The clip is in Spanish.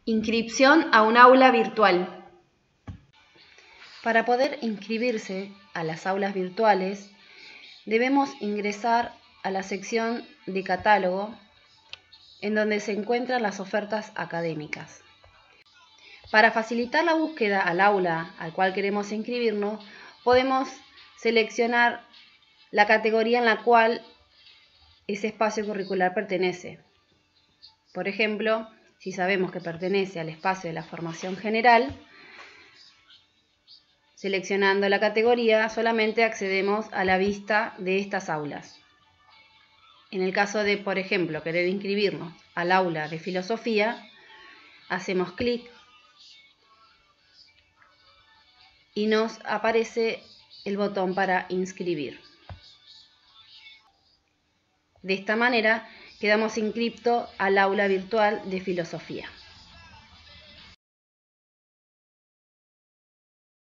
Inscripción a un aula virtual. Para poder inscribirse a las aulas virtuales, debemos ingresar a la sección de catálogo, en donde se encuentran las ofertas académicas. Para facilitar la búsqueda al aula al cual queremos inscribirnos, podemos seleccionar la categoría en la cual ese espacio curricular pertenece. Por ejemplo, si sabemos que pertenece al espacio de la formación general, seleccionando la categoría solamente accedemos a la vista de estas aulas. En el caso de, por ejemplo, querer inscribirnos al aula de filosofía, hacemos clic y nos aparece el botón para inscribir. De esta manera quedamos inscritos al aula virtual de filosofía.